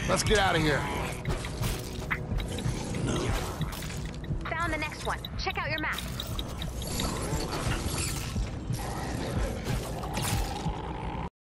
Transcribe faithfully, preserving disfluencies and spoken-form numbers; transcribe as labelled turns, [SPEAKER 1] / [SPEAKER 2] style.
[SPEAKER 1] Let's get out of here.
[SPEAKER 2] Found the next one. Check out your map.